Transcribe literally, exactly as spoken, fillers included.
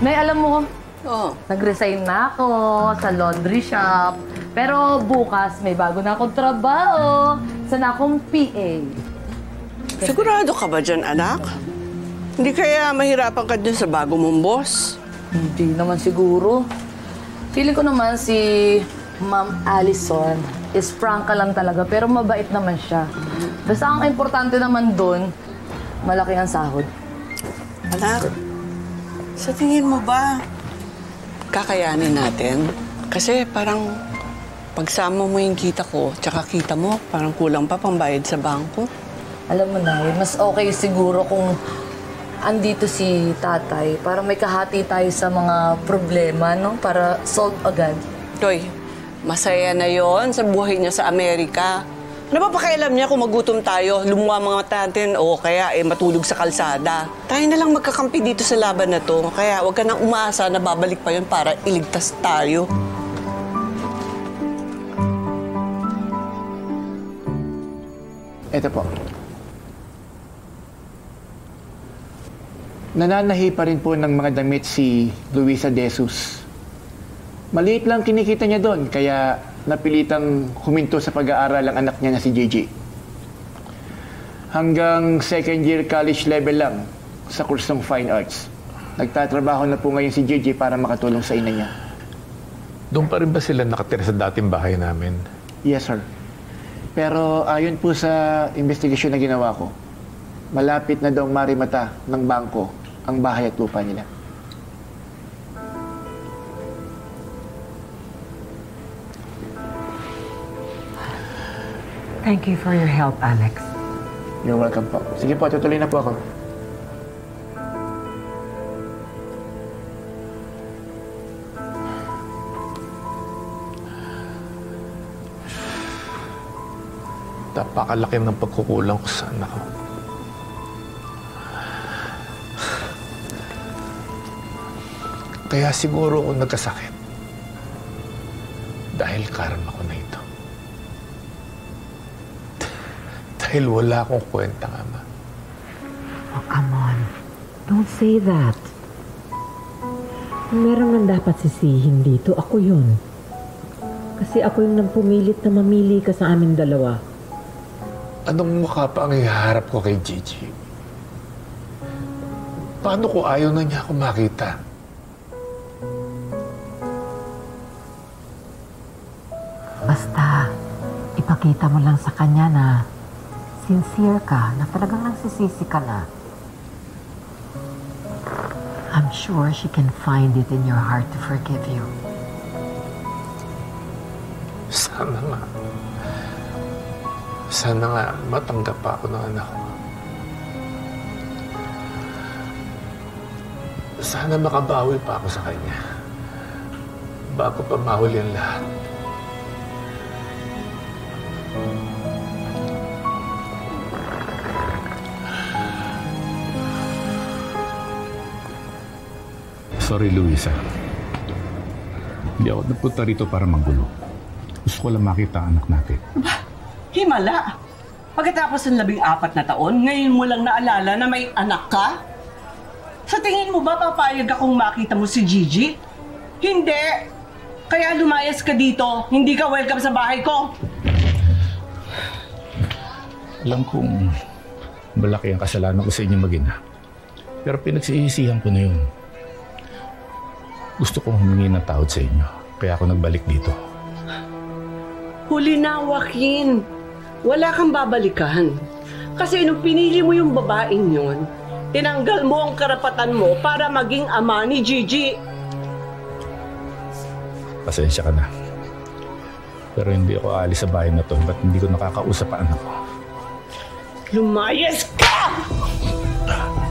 Nay, alam mo, oh. nag-resign na ako sa laundry shop. Pero bukas, may bago na akong trabaho. Sana akong P A. Sigurado ka ba dyan, anak? Hindi kaya mahirapan ka dyan sa bago mong boss? Hindi naman siguro. Feeling ko naman si Ma'am Allison is prangka lang talaga, pero mabait naman siya. Basta ang importante naman doon, malaki ang sahod. Anak, sa tingin mo ba, kakayanin natin? Kasi parang pagsama mo yung kita ko, tsaka kita mo, parang kulang pa pambayad sa bangko. Alam mo na, mas okay siguro kung andito si tatay para may kahati tayo sa mga problema, no? Para solve agad. Toy, masaya na yon sa buhay niya sa Amerika. Ano ba pakialam niya kung magutom tayo, lumuha mga natin, o kaya eh, matulog sa kalsada? Tayo na lang magkakampi dito sa laban na to. Kaya huwag ka nang umaasa na babalik pa yun para iligtas tayo. Ito po. Nananahi pa rin po ng mga damit si Luisa De Jesus. Maliit lang kinikita niya doon, kaya napilitang huminto sa pag-aaral ang anak niya na si Gigi. Hanggang second year college level lang sa kursong Fine Arts. Nagtatrabaho na po ngayon si Gigi para makatulong sa ina niya. Doon pa rin ba sila nakatira sa dating bahay namin? Yes, sir. Pero ayon po sa investigasyon na ginawa ko, malapit na daw marimata ng bangko ang bahay at lupa nila. Thank you for your help, Alex. You're welcome po. Sige po, tutuloy na po ako. Napakalaki ng pagkukulang ko sa anak ko. Kaya siguro ako nagkasakit. Dahil karma ko na ito. Dahil wala akong kwentang ama. Oh, come on. Don't say that. Kung meron man dapat sisihin dito, ako yun. Kasi ako yung nagpumilit na mamili ka sa amin dalawa. Anong mukha pa ang iharap ko kay Gigi? Paano ko ayaw na niya ako makita? Basta, ipakita mo lang sa kanya na sincere ka, na talagang nagsisisi ka na. I'm sure she can find it in your heart to forgive you. Sana nga. Sana nga matanggap pa ako ng anak ko. Sana makabawi pa ako sa kanya bago pa mahuli ang lahat. Sorry, Luisa. Hindi ako napunta rito para magulo. Gusto ko lang makita ang anak natin. Ba? Himala! Pagkatapos ng labing apat na taon, ngayon mo lang naalala na may anak ka? Sa tingin mo ba papayag akong makita mo si Gigi? Hindi! Kaya lumayas ka dito, hindi ka welcome sa bahay ko! Alam kong malaki ang kasalanan ko sa inyong mag-ina. Pero pinagsisisihan ko na yun. Gusto kong humingi ng tawad sa inyo, kaya ako nagbalik dito. Huli na, Joaquin. Wala kang babalikan. Kasi nung pinili mo yung babaeng yun, tinanggal mo ang karapatan mo para maging ama ni Gigi. Pasensya ka na. Pero hindi ako aalis sa bahay na to, ba't hindi ko nakakausap ang anak ko? Lumayas ka!